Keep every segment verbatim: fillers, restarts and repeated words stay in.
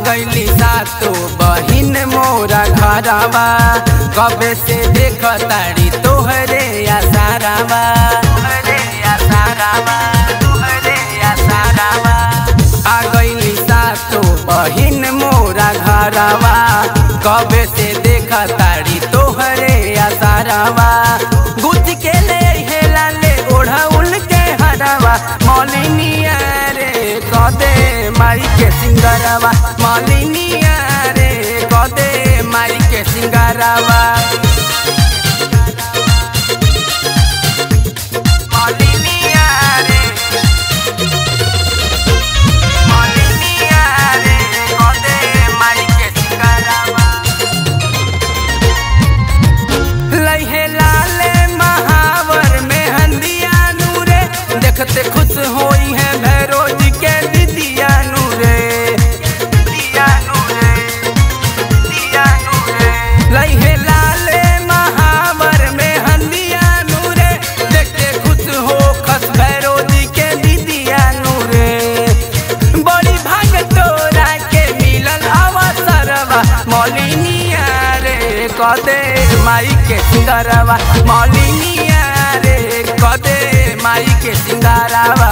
गईली सातो बहिन मोरा घरवा, कबे से देख तारी तोहरे आसारावा, तोहरे आसारावा, तोहरे आसारावा। आ गईली सातो बहिन मोरा घरवा, कबे से देख तारी तोहरे आसारावा। गुज के ले हेला ले ओढ़ा उल के हरावा, मौलिनिया रे कदे माई के सिंगरवा, मौलिनिया रे कदे माई के सिंगरवा। मौलिनिया रे मौलिनिया रे कदे माई के सिंगरवा। लइहे लाले महावर में हंदिया नूरे, देखते खुश होई है भैरोज के दिदिया नूरे, दिया नूरे, दिया नूरे। लइहे लाले महावर में हंदिया नूरे, देखते खुश हो खस भैरोज के दिदिया नूरे। बड़ी भाग तोरा के मिलल अवसरवा, मौलिनिया रे कदे माई के सिंगरवा, मौलिनिया रे कदे माई के सिंगरवा।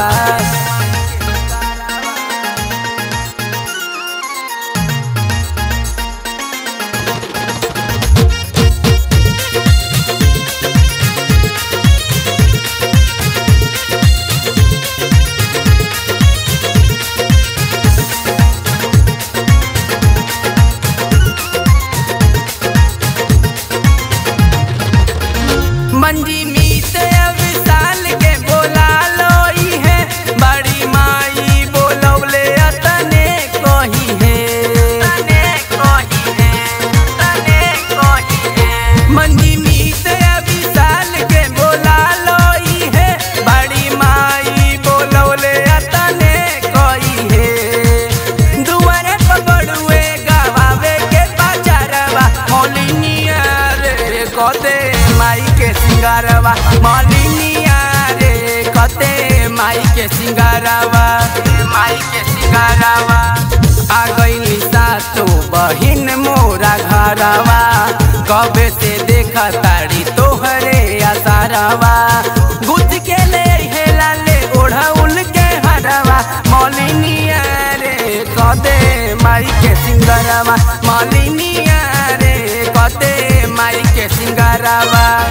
मंजी मीत विशाल के बोला लोई है, बड़ी माई बोलौले तने कही है, तने कही है, तने कही है। मंजी मीत विशाल के बोला लोई है, बड़ी माई बोलौले तने कही है। दुआरे पर बड़ुए गवावे के पचारवा, मौलिनिया रे कदे माई के सिंगरवा, मौलिनिया रे कदे माई के सिंगरवा, माई के सिंगरवा। आ गईली सातो बहिन मोरा घरवा, कबे से देख तारी तोहरे आसारावा। गुज के ले हेला ले ओढ़ा उल के हरावा, मौलिनिया रे कदे माई के सिंगरवा, मौलिनिया रे कदे माई के सिंगरवा।